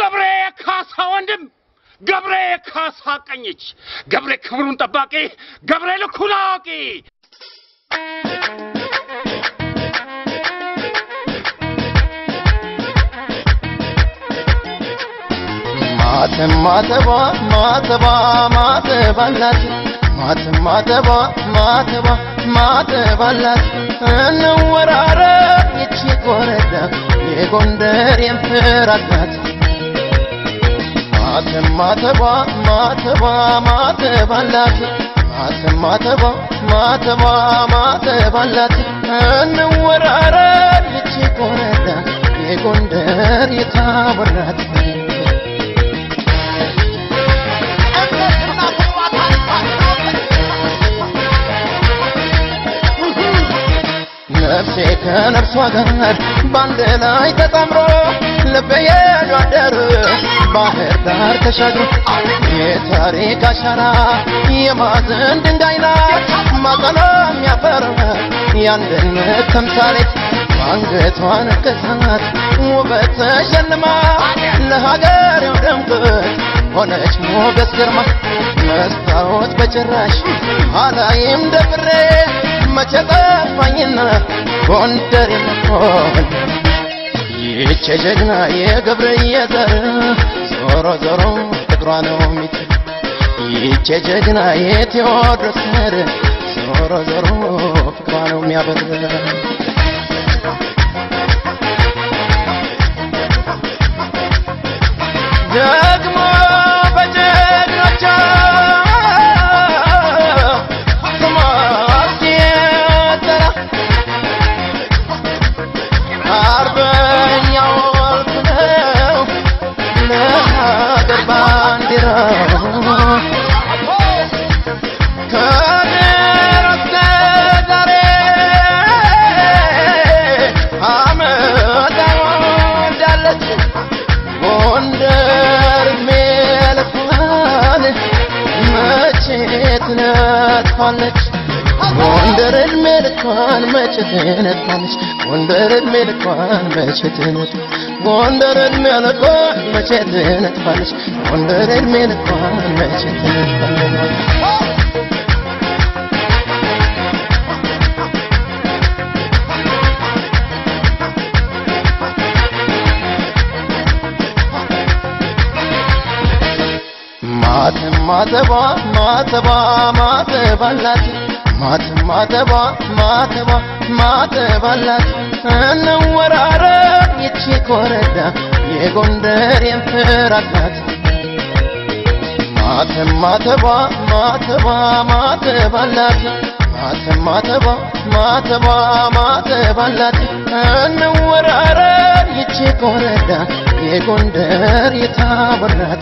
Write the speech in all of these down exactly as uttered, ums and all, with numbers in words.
ገብሬ ካሳ ወንድም ገብሬ ካሳ ቀኝች ገብሬ ክብሩን ጠባቂ ገብሬ ለኩላቂ ማተም ማተባ ማተባ ማተባላት ማተም ማተባ ማተባ ማተባላት እንወራረ ይቺ ኮረዳ የጎንደር የምትራዳት ማተም ማተባ ማተባ ማተባላት ማተም ማተባ ማተባ ማተባላት እንወራረ ይቺ ኮረዳ የጎንደር የታወራት ነፍሴ ከነፍሷ ጋር ባንድ ላይ ተጣምሮ ልቤ ያደረ ባህር ዳር ተሻግሮ የታሪክ አሻራ የማዕዘን ድንጋይ ላይ ማዕዘኗ የሚያፈራ የአንድነት ተምሳሌት አንገቷ ነቀሳት ውበት ተሸልማ ለሀገሬው ድምቀት ሆነች ሞገስ ግርማ መስታወት በጭራሽ አላይም ደፍሬ መቼ ጠፋኝና ጎንደር የምትሆን ይህች ጀግና የገብርዬ ዘር ዞሮ ዞሮ ፍቅሯ ነው ሚት ይህች ጀግና የቴዎድሮስ ዘር ዞሮ ዞሮ ፍቅሯ ነው የሚያበር ደግሞ በጀግኖቿ ጎንደር መልኳን መቼትነት ማለች ጎንደር መልኳን መቼትነት ጎንደር መልኳን መቼትነት ማለች ጎንደር መልኳን መቼትነት ማለች ማተም ማተባ ማተባ ማተባላት ማተም ማተባ ማተባ ማተባላት እንወራረ ይቺ ኮረዳ የጎንደር የምትራዳት ማተም ማተባ ማተባ ማተባላት ማተም ማተባ ማተባ ማተባላት እንወራረ ይቺ ኮረዳ የጎንደር የታወራት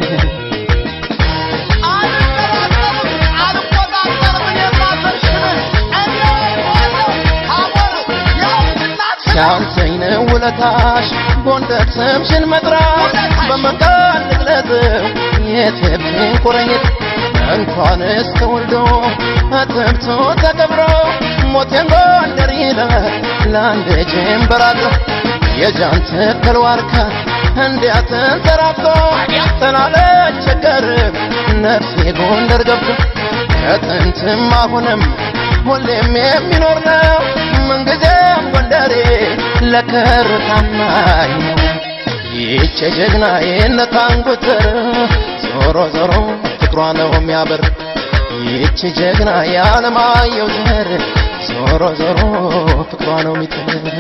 ሻንሰኝ ነው ውለታሽ ጎንደር ስምሽን መጥራት በመንገድ ልግለጽው የትብትን ቁርኝት እንኳንስ ተወልዶ አጥብቶ ተቀብሮ ሞቴን ጎንደር ይላል ለአንድ ጀንበር አድሮ የጃን ተከል ዋርካ እንዲያተንሰራፍቶ ተናለች ቸገርም ነፍሴ ጎንደር ገብቶ ከጥንትም አሁንም ሁሌም የሚኖር ነው ምንጊዜም ጎንደሬ ለክብሩ ታማኝ ነው ይህች ጀግና የነታንጉትር ዞሮ ዞሮ ፍቅሯ ነው የሚያበር ይህች ጀግና የዓለማየሁ ዘር ዞሮ ዞሮ ፍቅሯ ነው የሚጥር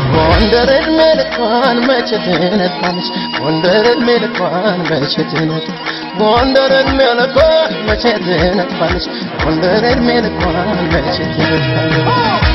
ጎንደር እድሜ ልኳን መቼ ትነጥፋለች ጎንደር እድሜ ልኳን መቼ ትነጥፋለች ጎንደር እድሜ ልኳን መቼ ትነጥፋለች ጎንደር እድሜ ልኳን መቼ ትነጥፋለች